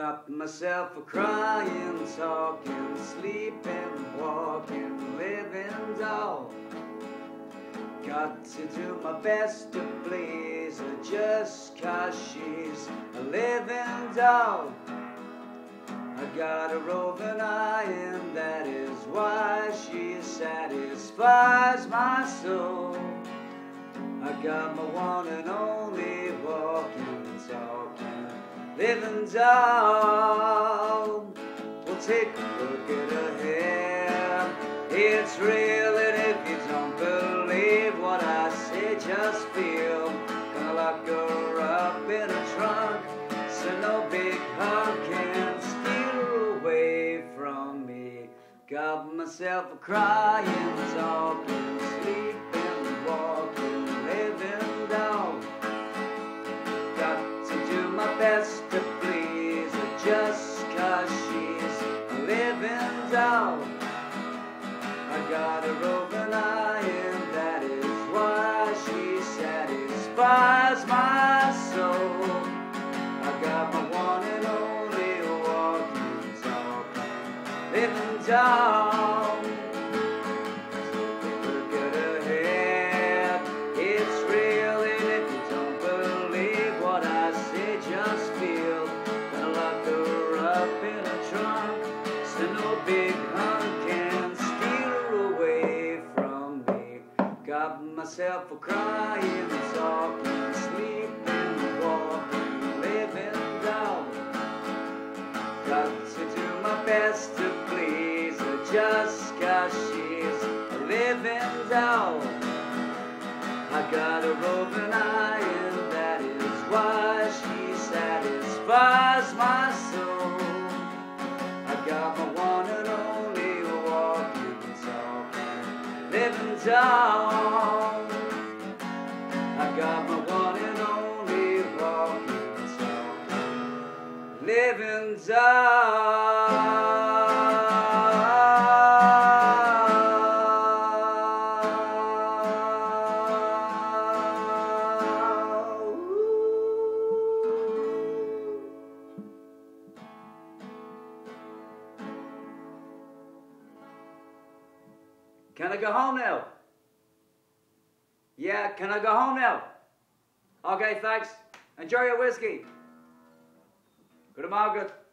Got myself a crying, talking, sleeping, walking, living doll. Got to do my best to please her just 'cause she's a living doll. I got a roving eye and that is why she satisfies my soul. I got my one and only walking, talking, living doll. Well, take a look at her hair. It's real, and if you don't believe what I say, just feel. Gonna lock her up in a trunk so no big hug can steal her away from me. Got myself a crying, talking, sleeping, walking, living doll. Got to do my best to please her just 'cause she's a living doll. I got a roving eye and that is why she satisfies my soul. I got my one and only walking, talking, living doll. Look at her hair, it's real, and if you don't believe what I say, just feel. Gonna lock her up in a trunk so no big hunk can steal her away from me. Got myself a crying, talking, sleeping, walking, living doll. Got to do my best to please her just 'cause she's a living doll. I got a roving eye and that is why she satisfies my soul. I got my one and only walking, talking, living doll. I got my one and only walking, talking, living doll. Can I go home now? Yeah, can I go home now? Okay, thanks. Enjoy your whiskey. Good morning.